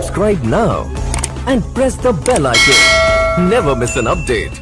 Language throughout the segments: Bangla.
subscribe now and press the bell icon. Never miss an update.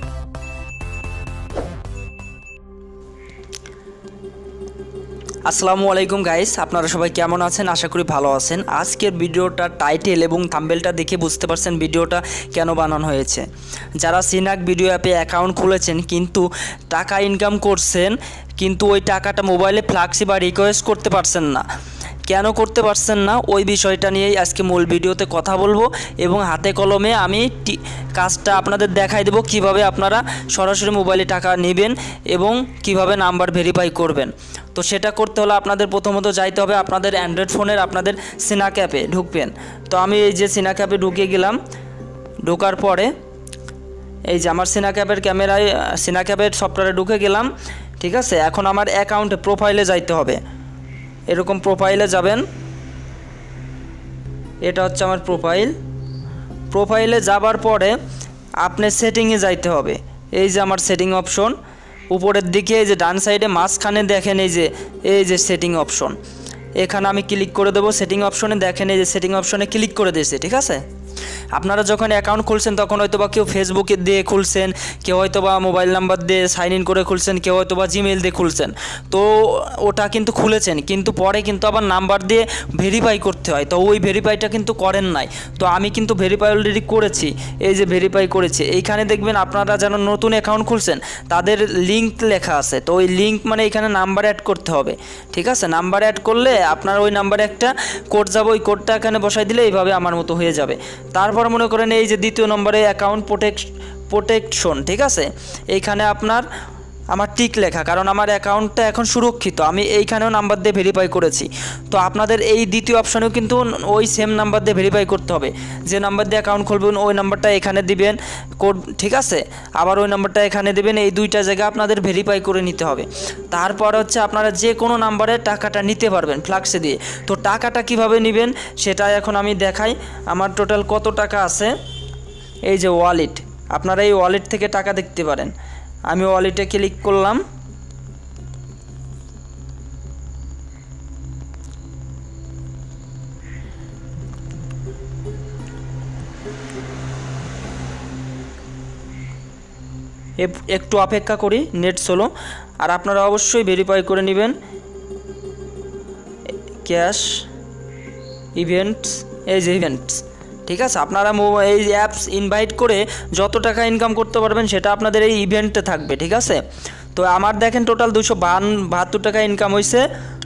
আসসালামু আলাইকুম গাইস, আপনারা সবাই কেমন আছেন? আশা করি ভালো আছেন। আজকের ভিডিওটা টাইটেল এবং থাম্বনেলটা দেখে বুঝতে পারছেন ভিডিওটা কেন বানানো হয়েছে। যারা সিনাক ভিডিও অ্যাপে অ্যাকাউন্ট খুলেছেন কিন্তু টাকা ইনকাম করছেন, কিন্তু ওই টাকাটা মোবাইলে ফ্লাক্সি বা রিকোয়েস্ট করতে পারছেন না, কেন করতে পারছেন না ওই বিষয়টা নিয়েই আজকে মূল ভিডিওতে কথা বলবো এবং হাতে কলমে আমি কাজটা আপনাদের দেখাই দেবো কিভাবে আপনারা সরাসরি মোবাইলে টাকা নেবেন এবং কিভাবে নাম্বার ভেরিফাই করবেন। তো সেটা করতে হলে আপনাদের প্রথমত যাইতে হবে আপনাদের অ্যান্ড্রয়েড ফোনের আপনাদের সিনাক অ্যাপে ঢুকবেন। তো আমি এই যে সিনাক অ্যাপে ঢুকে গেলাম। ঢোকার পরে এই যে আমার সিনাক অ্যাপের ক্যামেরায় সিনাক অ্যাপের সফটওয়্যারে ঢুকে গেলাম, ঠিক আছে। এখন আমার অ্যাকাউন্টে প্রোফাইলে যাইতে হবে। এরকম প্রোফাইলে যাবেন, এটা হচ্ছে আমার প্রোফাইলে যাবার পরে আপনি সেটিংয়ে যাইতে হবে। এই যে আমার সেটিং অপশন উপরের দিকে, এই যে ডান সাইডে মাঝখানে দেখেন এই যে সেটিং অপশন, এখানে আমি ক্লিক করে দেবো। সেটিং অপশনে দেখেন এই যে সেটিং অপশনে ক্লিক করে দিয়েছে, ঠিক আছে। আপনারা যখন অ্যাকাউন্ট খুলছেন তখন হয়তো বা কেউ ফেসবুকে দিয়ে খুলছেন, কেউ হয়তো বা মোবাইল নাম্বার দিয়ে সাইন ইন করে খুলছেন, কেউ হয়তো বা জিমেইল দিয়ে খুলছেন। তো ওটা কিন্তু খুলেছেন, কিন্তু পরে কিন্তু আবার নাম্বার দিয়ে ভেরিফাই করতে হয়। তো ওই ভেরিফাইটা কিন্তু করেন নাই। তো আমি কিন্তু ভেরিফাই অলরেডি করেছি, এই যে ভেরিফাই করেছি। এইখানে দেখবেন আপনারা যেন নতুন অ্যাকাউন্ট খুলছেন তাদের লিঙ্ক লেখা আছে। তো ওই লিঙ্ক মানে এখানে নাম্বার অ্যাড করতে হবে, ঠিক আছে। নাম্বার অ্যাড করলে আপনার ওই নাম্বারে একটা কোড যাবে, ওই কোডটা এখানে বসাই দিলে এইভাবে আমার মতো হয়ে যাবে। তারপর মনে করেন এই যে দ্বিতীয় নম্বরে অ্যাকাউন্ট প্রোটেকশন, ঠিক আছে। এইখানে আমার টিক লেখা, কারণ আমার অ্যাকাউন্টটা এখন সুরক্ষিত, আমি এইখানেও নাম্বার দিয়ে ভেরিফাই করেছি। তো আপনাদের এই দ্বিতীয় অপশানেও কিন্তু ওই সেম নাম্বার দিয়ে ভেরিফাই করতে হবে। যে নাম্বার দিয়ে অ্যাকাউন্ট খুলবেন ওই নাম্বারটা এখানে দিবেন কোড, ঠিক আছে। আবার ওই নাম্বারটা এখানে দিবেন, এই দুইটা জায়গা আপনাদের ভেরিফাই করে নিতে হবে। তারপর হচ্ছে আপনারা যে কোনো নাম্বারে টাকাটা নিতে পারবেন ফ্লাক্সে দিয়ে। তো টাকাটা কিভাবে নেবেন সেটা এখন আমি দেখাই। আমার টোটাল কত টাকা আছে, এই যে ওয়ালেট, আপনারা এই ওয়ালেট থেকে টাকা দেখতে পারেন। আমি ওয়ালেটে ক্লিক করলাম। একটু অপেক্ষা করি, নেট স্লো। আর আপনারা অবশ্যই ভেরিফাই করে নেবেন ক্যাশ ইভেন্টস, এই যে ইভেন্টস, ঠিক আছে। আপনারা এই অ্যাপস ইনভাইট করে যত টাকা ইনকাম করতে পারবেন সেটা আপনাদের এই ইভেন্টে থাকবে, ঠিক আছে। তো আমার দেখেন টোটাল 272 টাকা ইনকাম হয়েছে।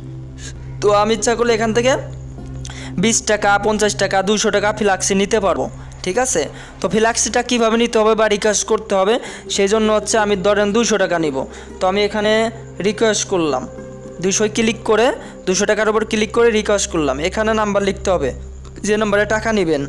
তো আমি ইচ্ছা করলে এখান থেকে 20 টাকা 50 টাকা 200 টাকা ফ্লাক্সি নিতে পারবো, ঠিক আছে। তো ফ্লাক্সিটা কীভাবে নিতে হবে বা রিকোয়েস্ট করতে হবে সেই জন্য হচ্ছে আমি ধরেন 200 টাকা নিব। তো আমি এখানে রিকোয়েস্ট করলাম, 200 ক্লিক করে 200 টাকার উপর ক্লিক করে রিকোয়েস্ট করলাম। এখানে নাম্বার লিখতে হবে যে নাম্বারে টাকা নেবেন,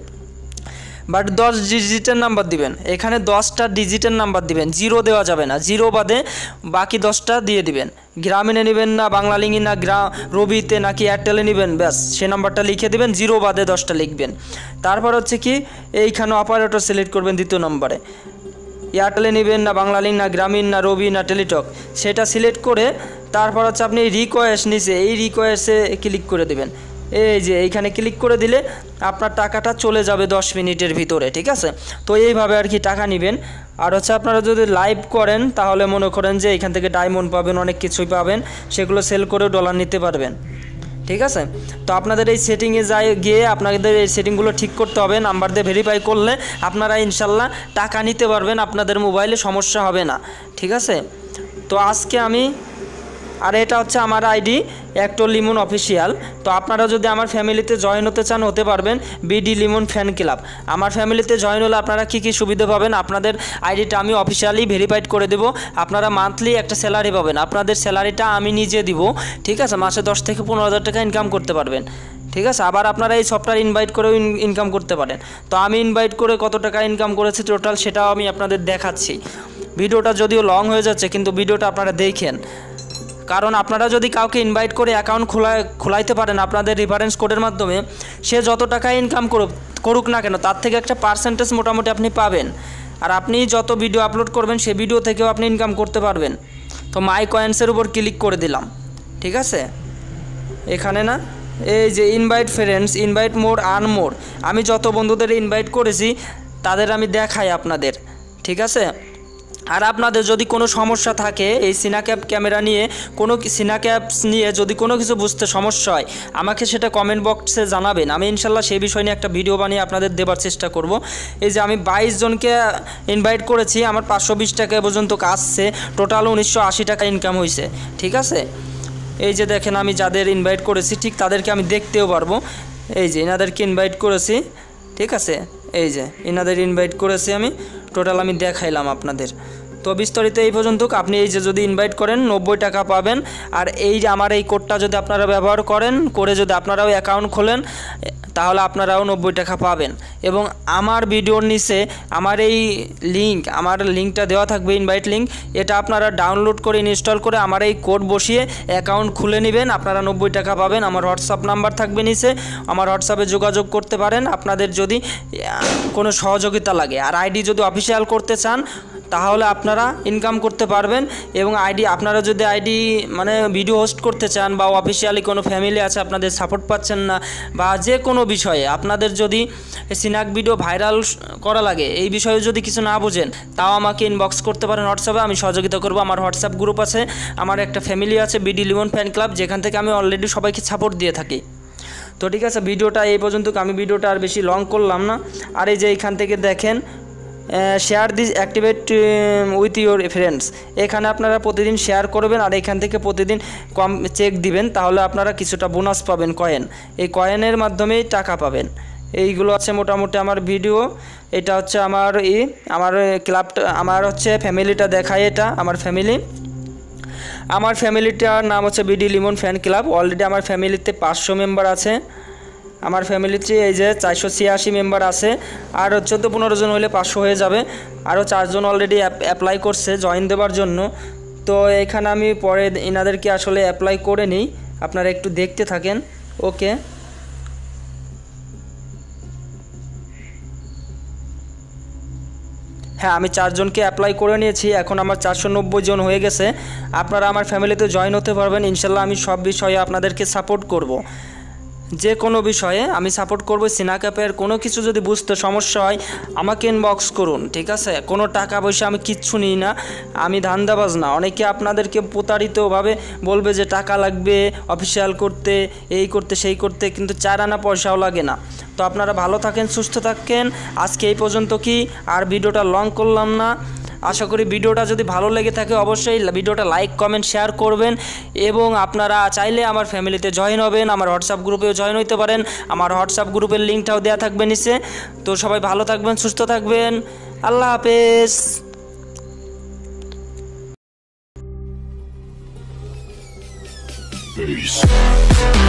বাট 10 ডিজিটের নাম্বার দিবেন। এখানে 10টা ডিজিটের নাম্বার দিবেন, জিরো দেওয়া যাবে না, জিরো বাদে বাকি 10টা দিয়ে দিবেন। গ্রামীণে নেবেন না বাংলালিঙ্কি না রবিতে নাকি এয়ারটেলে নেবেন, ব্যাস সে নাম্বারটা লিখে দিবেন, জিরো বাদে 10টা লিখবেন। তারপর হচ্ছে কি এইখানে অপারেটর সিলেক্ট করবেন দ্বিতীয় নম্বরে, এয়ারটেলে নেবেন না বাংলালিঙ্ক না গ্রামীণ না রবি না টেলিটক, সেটা সিলেক্ট করে তারপর হচ্ছে আপনি রিকোয়েস্ট নিচে এই রিকোয়েস্টে ক্লিক করে দেবেন। এই যে এইখানে ক্লিক করে দিলে আপনার টাকাটা চলে যাবে 10 মিনিটের ভিতরে, ঠিক আছে। তো এইভাবে আর কি টাকা নেবেন। আর হচ্ছে আপনারা যদি লাইভ করেন তাহলে মনে করেন যে এখান থেকে ডায়মন্ড পাবেন, অনেক কিছুই পাবেন, সেগুলো সেল করেও ডলার নিতে পারবেন, ঠিক আছে। তো আপনাদের এই সেটিংয়ে গিয়ে আপনাদের এই সেটিংগুলো ঠিক করতে হবে। নাম্বার দিয়ে ভেরিফাই করলে আপনারা ইনশাল্লাহ টাকা নিতে পারবেন, আপনাদের মোবাইলে সমস্যা হবে না, ঠিক আছে। তো আজকে আমি আর এটা হচ্ছে আমার আইডি অ্যাক্টর লিমন অফিসিয়াল। তো আপনারা যদি আমার ফ্যামিলিতে জয়েন হতে চান হতে পারবেন, বিডি লিমন ফ্যান ক্লাব। আমার ফ্যামিলিতে জয়েন হলে আপনারা কী কী সুবিধা পাবেন, আপনাদের আইডিটা আমি অফিসিয়ালি ভেরিফাইড করে দেবো। আপনারা মান্থলি একটা স্যালারি পাবেন, আপনাদের স্যালারিটা আমি নিজে দিব, ঠিক আছে। মাসে 10 থেকে 15 হাজার টাকা ইনকাম করতে পারবেন, ঠিক আছে। আবার আপনারা এই সফটওয়্যার ইনভাইট করেও ইনকাম করতে পারেন। তো আমি ইনভাইট করে কত টাকা ইনকাম করেছি টোটাল সেটাও আমি আপনাদের দেখাচ্ছি। ভিডিওটা যদিও লং হয়ে যাচ্ছে কিন্তু ভিডিওটা আপনারা দেখেন, কারণ আপনারা যদি কাউকে ইনভাইট করে অ্যাকাউন্ট খোলাইতে পারেন আপনাদের রেফারেন্স কোডের মাধ্যমে, সে যত টাকা ইনকাম করুক না কেন তার থেকে একটা পার্সেন্টেজ মোটামুটি আপনি পাবেন। আর আপনি যত ভিডিও আপলোড করবেন সেই ভিডিও থেকেও আপনি ইনকাম করতে পারবেন। তো মাই কয়েন্সের উপর ক্লিক করে দিলাম, ঠিক আছে। এখানে না এই যে invite friends, invite more, earn more, আমি যত বন্ধুদের ইনভাইট করেছি তাদের আমি দেখাই আপনাদের, ঠিক আছে। আর আপনাদের যদি কোনো সমস্যা থাকে এই সিনাক্যাপ ক্যামেরা নিয়ে, কোনো সিনাক্যাপস নিয়ে যদি কোনো কিছু বুঝতে সমস্যা হয়, আমাকে সেটা কমেন্ট বক্সে জানাবেন। আমি ইনশাল্লাহ সেই বিষয় নিয়ে একটা ভিডিও বানিয়ে আপনাদের দেবার চেষ্টা করব। এই যে আমি 22 জনকে ইনভাইট করেছি, আমার 520 টাকা পর্যন্ত আসছে, টোটাল 1980 টাকা ইনকাম হয়েছে, ঠিক আছে। এই যে দেখেন আমি যাদের ইনভাইট করেছি ঠিক তাদেরকে আমি দেখতেও পারবো। এই যে এনাদেরকে ইনভাইট করেছি, ঠিক আছে। এই যে এনাদের ইনভাইট করেছি আমি, টোটাল আমি দেখাইলাম আপনাদের। তো বিস্তারিত এই পর্যন্ত। আপনি এই যে যদি ইনভাইট করেন 90 টাকা পাবেন। আর এই যে আমার এই কোডটা যদি আপনারা ব্যবহার করেন, করে যদি আপনারাও অ্যাকাউন্ট খোলেন, তাহলে আপনারাও 90 টাকা পাবেন। এবং আমার ভিডিওর নিচে আমার এই আমার লিঙ্কটা দেওয়া থাকবে, ইনভাইট লিঙ্ক, এটা আপনারা ডাউনলোড করে ইনস্টল করে আমার এই কোড বসিয়ে অ্যাকাউন্ট খুলে নেবেন, আপনারা 90 টাকা পাবেন। আমার হোয়াটসঅ্যাপ নাম্বার থাকবে নিচে, আমার হোয়াটসঅ্যাপে যোগাযোগ করতে পারেন আপনাদের যদি কোনো সহযোগিতা লাগে। আর আইডি যদি অফিসিয়াল করতে চান তাহলে আপনারা ইনকাম করতে পারবেন। এবং আপনারা যদি আইডি মানে ভিডিও হোস্ট করতে চান, বা অফিসিয়ালি কোনো ফ্যামিলি আছে আপনাদের সাপোর্ট পাচ্ছেন না, বা যে কোনো বিষয়ে আপনাদের যদি সিনাক ভিডিও ভাইরাল করা লাগে, এই বিষয়ে যদি কিছু না বোঝেন, তাও আমাকে ইনবক্স করতে পারেন হোয়াটসঅ্যাপে, আমি সহযোগিতা করব। আমার হোয়াটসঅ্যাপ গ্রুপ আছে, আমার একটা ফ্যামিলি আছে বিডি লিমন ফ্যান ক্লাব, যেখান থেকে আমি অলরেডি সবাইকে সাপোর্ট দিয়ে থাকি। তো ঠিক আছে, ভিডিওটা এই পর্যন্ত, আমি ভিডিওটা আর বেশি লং করলাম না। আর এই যে এইখান থেকে দেখেন share this activate with your friends, এখানে আপনারা প্রতিদিন শেয়ার করবেন আর এখান থেকে প্রতিদিন চেক দিবেন, তাহলে আপনারা কিছুটা বোনাস পাবেন, কয়েন। এই কয়েনের মাধ্যমেই টাকা পাবেন। এইগুলো আছে মোটামুটি আমার ভিডিও। এটা হচ্ছে আমার ক্লাবটা, আমার হচ্ছে ফ্যামিলিটা দেখায়, এটা আমার ফ্যামিলি। আমার ফ্যামিলিটার নাম হচ্ছে BD Limon fan club. Already আমার ফ্যামিলিতে 500 মেম্বার আছে। আমার ফ্যামিলিতে এই যে 486 মেম্বার আছে, আর 14-15 জন হলে 500 হয়ে যাবে। আরও 4 জন অলরেডি অ্যাপ্লাই করছে জয়েন দেওয়ার জন্য। তো এখানে আমি পরে এনাদেরকে আসলে অ্যাপ্লাই করে নিই, আপনারা একটু দেখতে থাকেন। ওকে, হ্যাঁ, আমি 4 জনকে অ্যাপ্লাই করে নিয়েছি, এখন আমার 490 জন হয়ে গেছে। আপনারা আমার ফ্যামিলিতে জয়েন হতে পারবেন ইনশাল্লাহ। আমি সব বিষয়ে আপনাদেরকে সাপোর্ট করব, যে কোনো বিষয়ে আমি সাপোর্ট করব। সিনাক্যাপের কোনো কিছু যদি বুঝতে সমস্যা হয় আমাকে ইনবক্স করুন, ঠিক আছে। কোনো টাকা পয়সা আমি কিচ্ছু নিই না, আমি ধান্দাবাজ না। অনেকে আপনাদেরকে প্রতারিতভাবে বলবে যে টাকা লাগবে অফিসিয়াল করতে, এই করতে সেই করতে, কিন্তু 4 আনা পয়সাও লাগে না। তো আপনারা ভালো থাকেন, সুস্থ থাকেন। আজকে এই পর্যন্ত, কি আর ভিডিওটা লং করলাম না। আশা করি ভিডিওটা যদি ভালো লেগে থাকে অবশ্যই ভিডিওটা লাইক, কমেন্ট, শেয়ার করবেন। এবং আপনারা চাইলে আমার ফ্যামিলিতে জয়েন হবেন, আমার হোয়াটসঅ্যাপ গ্রুপেও জয়েন হতে পারেন। আমার হোয়াটসঅ্যাপ গ্রুপের লিঙ্কটাও দেওয়া থাকবে নিচে। তো সবাই ভালো থাকবেন, সুস্থ থাকবেন। আল্লাহ হাফেজ।